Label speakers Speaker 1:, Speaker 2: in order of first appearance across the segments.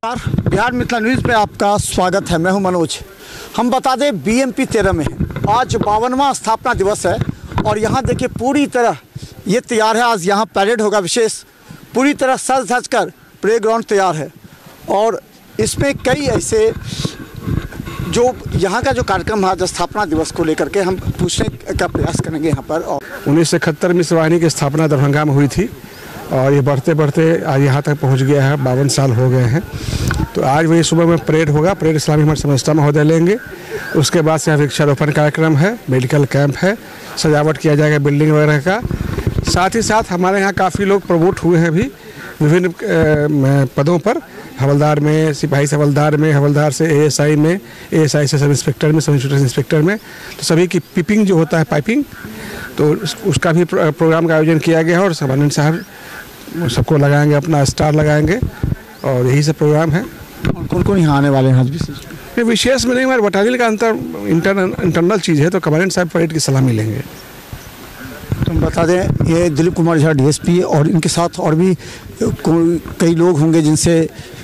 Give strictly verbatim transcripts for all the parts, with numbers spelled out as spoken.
Speaker 1: Bihar Mithila news पे आपका स्वागत है। मैं हूं मनोज। हम बता दें बीएमपी तेरह में आज बावनवां स्थापना दिवस है और यहां देखिए पूरी तरह ये तैयार है। आज यहां परेड होगा विशेष, पूरी तरह सज धज कर प्ले ग्राउंड तैयार है और इसमें कई ऐसे जो यहाँ का जो कार्यक्रम है स्थापना दिवस को लेकर के हम पूछने का प्रयास करेंगे यहाँ पर। और
Speaker 2: उन्नीस सौ इकहत्तर में इस वाहिनी की स्थापना दरभंगा में हुई थी और ये बढ़ते बढ़ते आज यहाँ तक पहुँच गया है। बावन साल हो गए हैं। तो आज वही सुबह में परेड होगा। परेड इस्लामी हमारे समस्ता महोदय लेंगे। उसके बाद से यहाँ वृक्षारोपण कार्यक्रम है, मेडिकल कैंप है, सजावट किया जाएगा बिल्डिंग वगैरह का। साथ ही साथ हमारे यहाँ काफ़ी लोग प्रमोट हुए हैं भी विभिन्न पदों पर, हवलदार में, सिपाही से हवलदार में, हवलदार से एएसआई में, एएसआई से सब इंस्पेक्टर में, सब इंस्पेक्टर इंस्पेक्टर में। तो सभी की पिपिंग जो होता है पाइपिंग, तो उसका भी प्रोग्राम का आयोजन किया गया है और सर्बानंद साहब सबको लगाएंगे, अपना स्टार लगाएंगे और यही सब प्रोग्राम है।
Speaker 1: और कौन कौन यहाँ आने वाले हैं आज विशेष?
Speaker 2: ये विशेष में नहीं, हमारे बटालियन का अंतर इंटरनल इंटरनल चीज़ है, तो कमांडेंट साहब परेड की सलामी लेंगे।
Speaker 1: तो हम बता दें ये दिलीप कुमार झा डीएसपी और इनके साथ और भी कई लोग होंगे जिनसे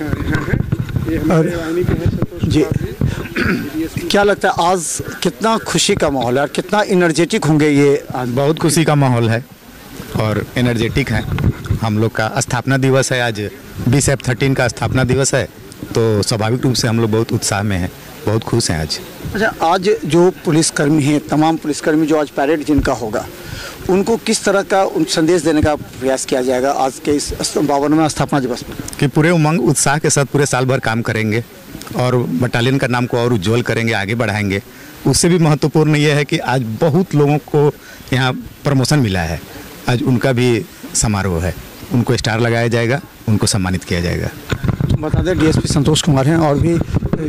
Speaker 1: और जी क्या लगता है आज कितना खुशी का माहौल है और कितना एनर्जेटिक होंगे ये?
Speaker 3: आज बहुत खुशी का माहौल है और एनर्जेटिक है। हम लोग का स्थापना दिवस है, आज बीस एफ थर्टीन का स्थापना दिवस है, तो स्वाभाविक रूप से हम लोग बहुत उत्साह में हैं, बहुत खुश हैं आज। अच्छा,
Speaker 1: आज जो पुलिसकर्मी हैं, तमाम पुलिसकर्मी जो आज परेड जिनका होगा, उनको किस तरह का संदेश देने का प्रयास किया जाएगा आज के इस बावनवें स्थापना दिवस में?
Speaker 3: कि पूरे उमंग उत्साह के साथ पूरे साल भर काम करेंगे और बटालियन का नाम को और उज्जवल करेंगे, आगे बढ़ाएंगे। उससे भी महत्वपूर्ण ये है कि आज बहुत लोगों को यहाँ प्रमोशन मिला है, आज उनका भी समारोह है, उनको स्टार लगाया जाएगा, उनको सम्मानित किया जाएगा।
Speaker 1: बता दें डीएसपी संतोष कुमार हैं और भी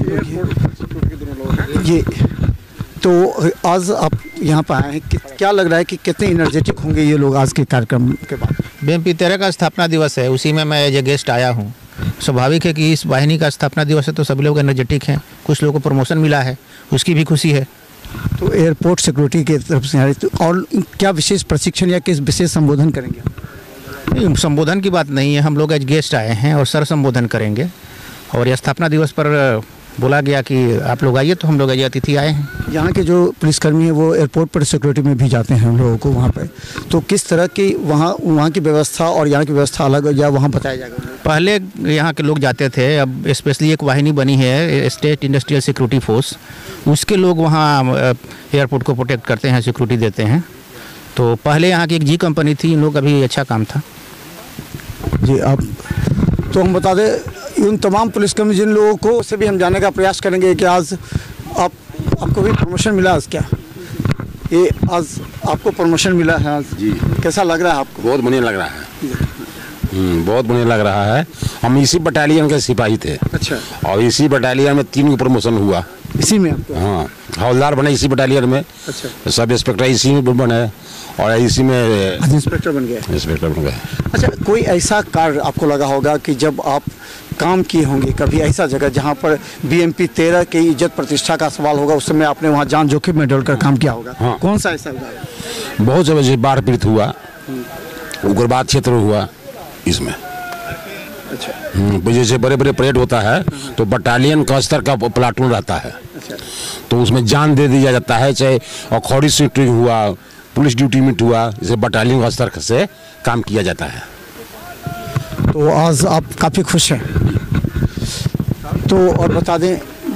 Speaker 1: ये, तो आज आप यहाँ पर आए हैं, क्या लग रहा है कि कितने एनर्जेटिक होंगे ये लोग आज के कार्यक्रम के बाद?
Speaker 4: बीएमपी तेरह का स्थापना दिवस है, उसी में मैं एज ए गेस्ट आया हूँ। स्वाभाविक है कि इस वाहिनी का स्थापना दिवस है तो सभी लोग एनर्जेटिक हैं। कुछ लोगों को प्रमोशन मिला है, उसकी भी खुशी है।
Speaker 1: तो एयरपोर्ट सिक्योरिटी की तरफ से आ रही, तो और क्या विशेष प्रशिक्षण या किस विशेष संबोधन करेंगे?
Speaker 4: नहीं, संबोधन की बात नहीं है, हम लोग आज गेस्ट आए हैं और सर संबोधन करेंगे। और यह स्थापना दिवस पर बोला गया कि आप लोग आइए, तो हम लोग आज अतिथि आए हैं।
Speaker 1: यहाँ के जो पुलिसकर्मी हैं वो एयरपोर्ट पर सिक्योरिटी में भी जाते हैं हम लोगों को वहाँ पर, तो किस तरह की वहाँ वहाँ की व्यवस्था और यहाँ की व्यवस्था अलग या वहाँ बताया जाएगा?
Speaker 4: पहले यहाँ के लोग जाते थे, अब स्पेशली एक वाहिनी बनी है स्टेट इंडस्ट्रियल सिक्योरिटी फोर्स, उसके लोग वहाँ एयरपोर्ट को प्रोटेक्ट करते हैं, सिक्योरिटी देते हैं। तो पहले यहाँ की एक जी कंपनी थी, इन लोग का भी अच्छा काम था।
Speaker 1: जी आप, तो हम बता दें उन तमाम पुलिसकर्मी जिन लोगों को से भी हम जानने का प्रयास करेंगे कि आज आप आपको भी प्रमोशन मिला आज? क्या ये आज आपको प्रमोशन मिला है आज?
Speaker 5: जी।
Speaker 1: कैसा लग रहा है आपको?
Speaker 5: बहुत बढ़िया लग रहा है। हम्म बहुत बढ़िया लग रहा है। हम इसी बटालियन के सिपाही थे।
Speaker 1: अच्छा। और
Speaker 5: इसी बटालियन में तीन को प्रमोशन हुआ।
Speaker 1: इसी में आपको?
Speaker 5: हाँ, हवलदार बने इसी बटालियन में।
Speaker 1: अच्छा।
Speaker 5: सब इंस्पेक्टर इसी में बने और इसी में
Speaker 1: इंस्पेक्टर बन गए।
Speaker 5: इंस्पेक्टर बन गए।
Speaker 1: अच्छा, कोई ऐसा कार्य आपको लगा होगा कि जब आप काम किए होंगे कभी ऐसा जगह जहाँ पर बीएमपी तेरह की इज्जत प्रतिष्ठा का सवाल होगा, उस समय आपने वहाँ जान जोखिम में डालकर काम किया होगा?
Speaker 5: हाँ।
Speaker 1: कौन सा ऐसा हुआ?
Speaker 5: बहुत जगह जैसे बाढ़ पीड़ित हुआ, उग्रवाद क्षेत्र हुआ इसमें। अच्छा। जैसे बड़े बड़े परेड होता है तो बटालियन का स्तर का प्लाटून रहता है।
Speaker 1: अच्छा। तो
Speaker 5: उसमें जान दे दिया जाता है, चाहे अखौड़ी शूटिंग हुआ, पुलिस ड्यूटी में हुआ, जैसे बटालियन का स्तर से काम किया जाता है।
Speaker 1: तो आज आप काफ़ी खुश हैं। तो और बता दें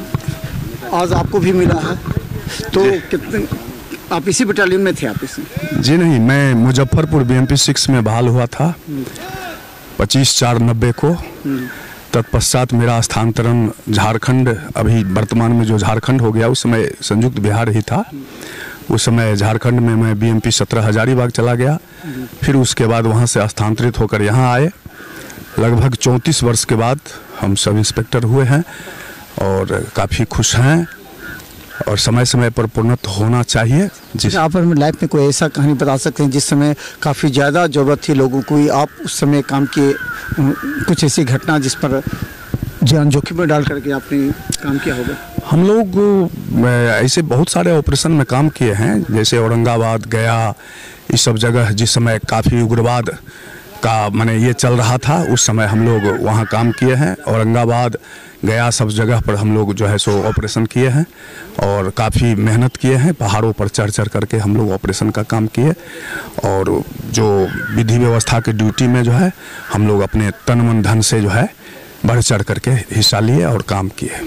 Speaker 1: आज आपको भी मिला है, तो कितने आप इसी बटालियन में थे? आप इसमें?
Speaker 6: जी नहीं, मैं मुजफ्फरपुर बीएमपी सिक्स में बहाल हुआ था पच्चीस चार नब्बे को। तत्पश्चात मेरा स्थानांतरण झारखंड, अभी वर्तमान में जो झारखंड हो गया, उस समय संयुक्त बिहार ही था। उस समय झारखंड में मैं बीएमपी सत्रह हजारीबाग चला गया, फिर उसके बाद वहाँ से स्थानांतरित होकर यहाँ आए। लगभग चौंतीस वर्ष के बाद हम सब इंस्पेक्टर हुए हैं और काफ़ी खुश हैं और समय समय पर प्रोन्नत होना चाहिए।
Speaker 1: जिस आप अपनी लाइफ में कोई ऐसा कहानी बता सकते हैं जिस समय काफ़ी ज़्यादा ज़रूरत थी लोगों को, आप उस समय काम किए, कुछ ऐसी घटना जिस पर जान जोखिम में डाल करके आपने काम किया होगा?
Speaker 6: हम लोग ऐसे बहुत सारे ऑपरेशन में काम किए हैं, जैसे औरंगाबाद, गया, इस सब जगह जिस समय काफ़ी उग्रवाद का माने ये चल रहा था, उस समय हम लोग वहाँ काम किए हैं। औरंगाबाद गया सब जगह पर हम लोग जो है सो ऑपरेशन किए हैं और काफ़ी मेहनत किए हैं। पहाड़ों पर चढ़ चढ़ करके हम लोग ऑपरेशन का काम किए और जो विधि व्यवस्था की ड्यूटी में जो है हम लोग अपने तन मन धन से जो है बढ़ चढ़ करके हिस्सा लिए और काम किए।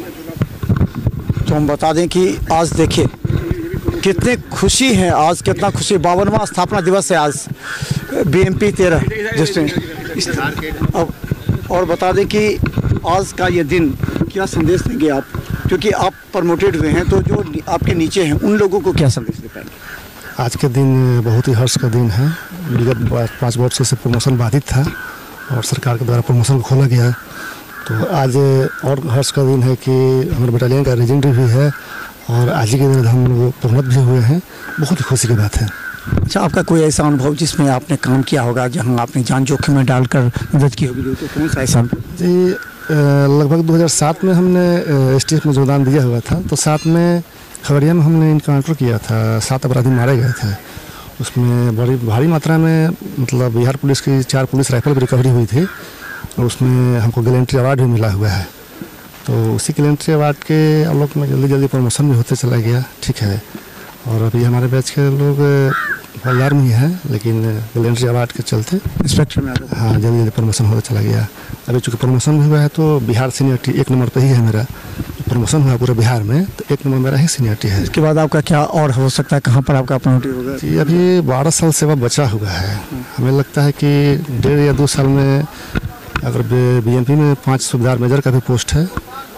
Speaker 1: तो हम बता दें कि आज देखिए कितनी खुशी है, आज कितना खुशी, बावनवां स्थापना दिवस है आज बी एम पी तेरह डिस्ट्रिक्ट। अब और बता दें कि आज का ये दिन क्या संदेश देंगे आप, क्योंकि आप प्रमोटेड हुए हैं, तो जो आपके नीचे हैं उन लोगों को क्या संदेश दे पाएंगे?
Speaker 7: आज के दिन बहुत ही हर्ष का दिन है। विगत पाँच वर्ष से प्रमोशन बाधित था और सरकार के द्वारा प्रमोशन खोला गया, तो आज और हर्ष का दिन है कि हमारे बटालियन का रेजिंग भी है और आज ही के दिन हम लोग प्रोन्नत भी हुए हैं। बहुत ही खुशी की बात है।
Speaker 1: अच्छा, आपका कोई ऐसा अनुभव जिसमें आपने काम किया होगा, जहां आपने जान जोखिम में डालकर मदद की होगी, तो कौन सा ऐसा?
Speaker 7: जी, लगभग दो हज़ार सात में हमने एस टी एफ में योगदान दिया हुआ था। तो सात में खगड़िया में हमने इनकाउंटर किया था, सात अपराधी मारे गए थे। उसमें बड़ी भारी मात्रा में मतलब बिहार पुलिस की चार पुलिस राइफल की रिकवरी हुई थी और उसमें हमको गैलेंट्री अवार्ड भी मिला हुआ है। तो उसी गैलेंट्री अवार्ड के आलोक में जल्दी जल्दी प्रमोशन भी होते चला गया। ठीक है, और अभी हमारे बैच के लोग हज़ार में ही है, लेकिन गैलेंट्री अवार्ड के चलते
Speaker 1: इंस्पेक्टर में
Speaker 7: हाँ जल्दी जल्दी प्रमोशन होता चला गया। अभी चूँकि प्रमोशन भी हुआ है तो बिहार सीनियरिटी एक नंबर पे ही है मेरा। प्रमोशन हुआ पूरे बिहार में तो एक नंबर मेरा ही सीनियरिटी है।
Speaker 1: इसके बाद आपका क्या और हो सकता है, कहाँ पर आपका प्रमोटिव होगा?
Speaker 7: जी, अभी बारह साल सेवा बचा हुआ है। हमें लगता है कि डेढ़ या दो साल में अगर बी एम पी में पाँच सूबेदार मेजर का भी पोस्ट है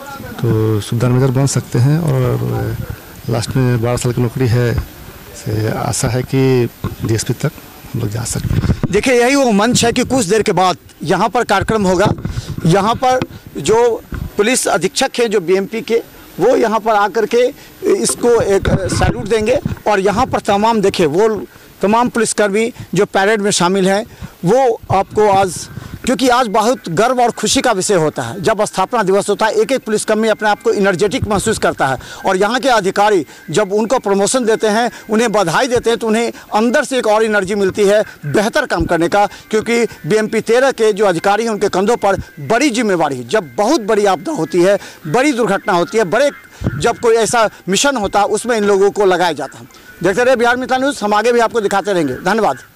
Speaker 7: तो सूबेदार मेजर बन सकते हैं और लास्ट में बारह साल की नौकरी है, से आशा है कि डी एस पी तक हम लोग जा सकते हैं।
Speaker 1: देखिए, यही वो मंच है कि कुछ देर के बाद यहाँ पर कार्यक्रम होगा। यहाँ पर जो पुलिस अधीक्षक हैं जो बी एम पी के, वो यहाँ पर आकर के इसको एक सैल्यूट देंगे और यहाँ पर तमाम देखिए वो तमाम पुलिसकर्मी जो पैरेड में शामिल हैं वो आपको आज, क्योंकि आज बहुत गर्व और खुशी का विषय होता है जब स्थापना दिवस होता है। एक एक पुलिसकर्मी अपने आप को एनर्जेटिक महसूस करता है और यहाँ के अधिकारी जब उनको प्रमोशन देते हैं, उन्हें बधाई देते हैं, तो उन्हें अंदर से एक और एनर्जी मिलती है बेहतर काम करने का, क्योंकि बी एम पी तेरह के जो अधिकारी हैं उनके कंधों पर बड़ी जिम्मेवारी है। जब बहुत बड़ी आपदा होती है, बड़ी दुर्घटना होती है, बड़े जब कोई ऐसा मिशन होता है, उसमें इन लोगों को लगाया जाता है। देखते रहे बिहार मित्र न्यूज़, हम आगे भी आपको दिखाते रहेंगे। धन्यवाद।